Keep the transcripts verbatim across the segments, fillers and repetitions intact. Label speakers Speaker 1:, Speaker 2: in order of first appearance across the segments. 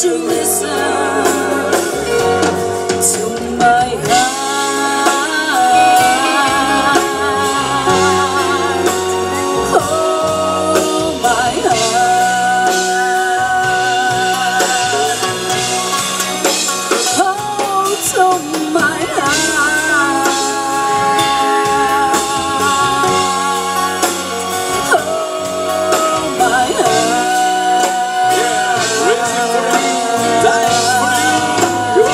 Speaker 1: you listen to my heart? Oh, my heart. Oh, to my heart. Oh, my heart.
Speaker 2: That's for you.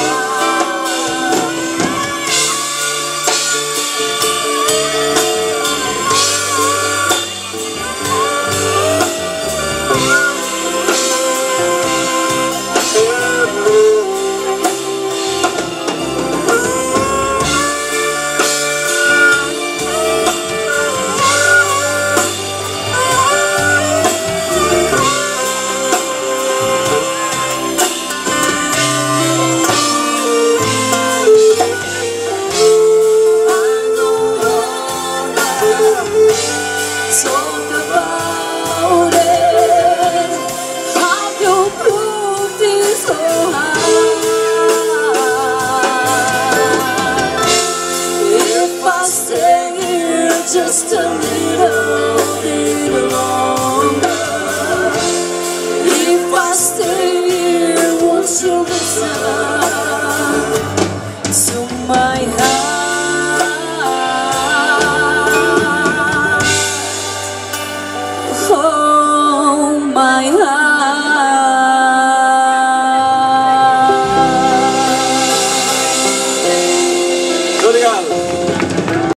Speaker 1: Talk about it. How you prove this so hard. If I stay here just a little, little longer. If I stay here, won't you listen to my heart? Oh, my heart.